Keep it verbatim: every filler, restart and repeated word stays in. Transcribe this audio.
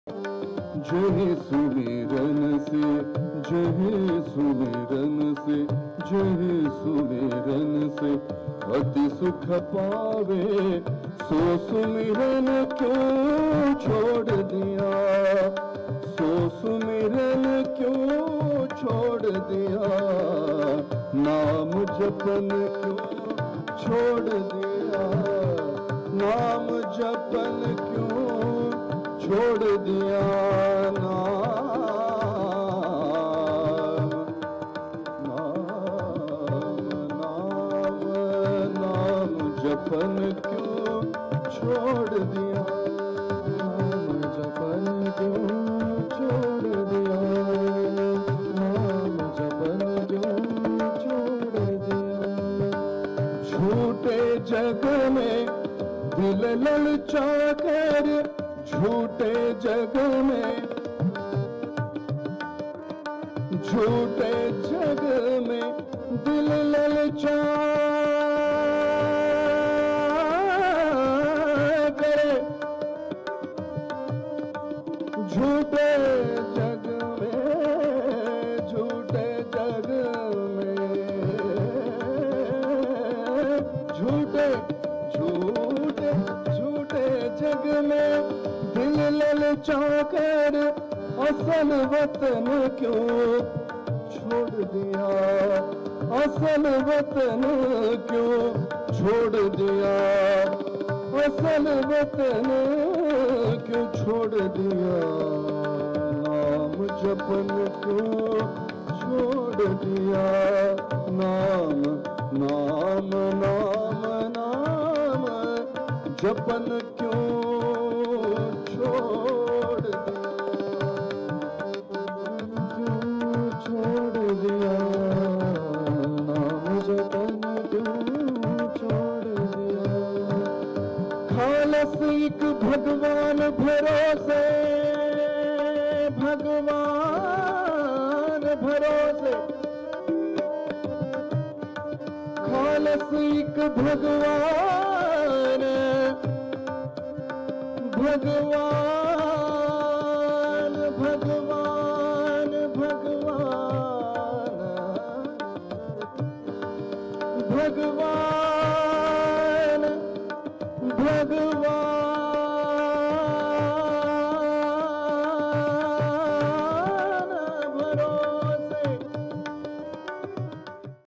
जय सुमिरन से, जय सुमिरन से, जय सुमिरन से अति सुख पावे। सो सुमिरन क्यों छोड़ दिया, सो सुमिरन क्यों छोड़ दिया, नाम जपन क्यों छोड़ दिया, नाम जपन क्यों छोड़ दिया, नाम नाम नाम नाम जपन क्यों छोड़ दिया, नाम जपन क्यों छोड़ दिया, नाम जपन क्यों छोड़ दिया। झूठे जग में दिल ललचा कर, झूठे जग में, झूठे जग में दिल ललचा करे, झूठे जग में, झूठे जग में, झूठे झूठे झूठे जग में दिल ललचा कर असल वतन क्यों छोड़ दिया, असल वतन क्यों छोड़ दिया, असल वतन क्यों छोड़ दिया, नाम जपन क्यों छोड़ दिया, नाम नाम नाम नाम जपन क्यों छोड़ दिया, क्यों छोड़ दिया, नाम जपन क्यों छोड़ दिया। खालस एक भगवान भरोसे, भगवान भरोसे, खालस एक भगवान, भगवान भगवान भगवान भगवान